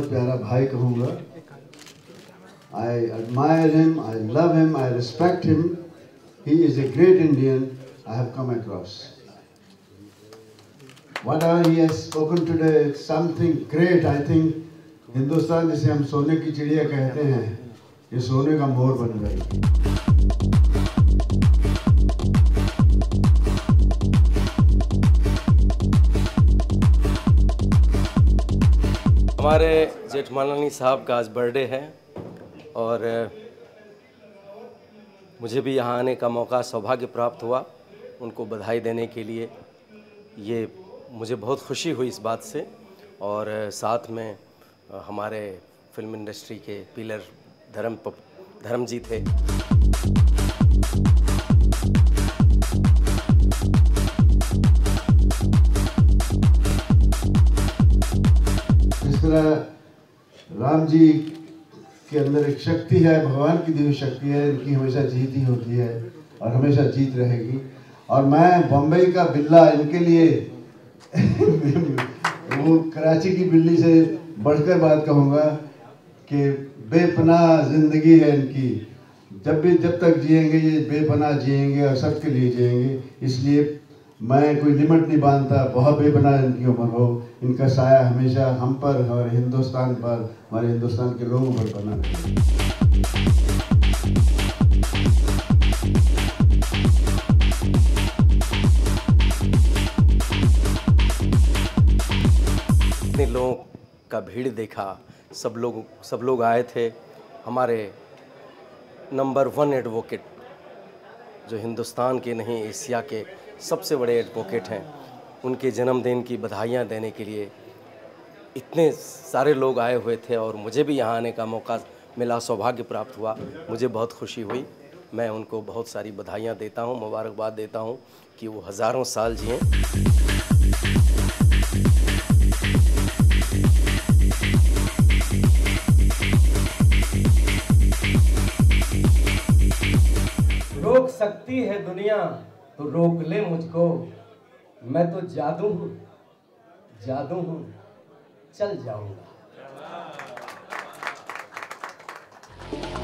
बहुत प्यारा भाई कहूँगा। I admire him, I love him, I respect him. He is a great Indian I have come across. Whatever he has spoken today, it's something great. I think Hindustan जिसे हम सोने की चिड़िया कहते हैं, ये सोने का मोर बन गई। हमारे जेठमलानी साहब का आज बर्थडे है और मुझे भी यहाँ आने का मौका सौभाग्य प्राप्त हुआ उनको बधाई देने के लिए। ये मुझे बहुत खुशी हुई इस बात से। और साथ में हमारे फिल्म इंडस्ट्री के पिलर धर्म जी थे। इस तरह राम जी के अंदर एक शक्ति है, भगवान की दी हुई शक्ति है, इनकी हमेशा जीत ही होती है और हमेशा जीत रहेगी। और मैं बम्बई का बिल्ला इनके लिए वो कराची की बिल्ली से बढ़कर बात कहूँगा कि बेपनाह जिंदगी है इनकी। जब तक जिएंगे ये बेपनाह जिएंगे और सबके लिए जिएंगे। इसलिए मैं कोई लिमिट नहीं बांधता, बहुत बेपनाह इनकी उम्र हो। इनका साया हमेशा हम पर, हमारे हिंदुस्तान पर, हमारे हिंदुस्तान के लोगों पर बना रहे। इतने लोगों का भीड़ देखा, सब लोग आए थे। हमारे नंबर 1 एडवोकेट जो हिंदुस्तान के नहीं एशिया के सबसे बड़े एडवोकेट हैं, उनके जन्मदिन की बधाइयाँ देने के लिए इतने सारे लोग आए हुए थे और मुझे भी यहाँ आने का मौका मिला, सौभाग्य प्राप्त हुआ। मुझे बहुत खुशी हुई। मैं उनको बहुत सारी बधाइयाँ देता हूँ, मुबारकबाद देता हूँ कि वो हज़ारों साल जिएं। रोक सकती है दुनिया तो रोक ले मुझको, मैं तो जादू हूँ चल जाऊंगा।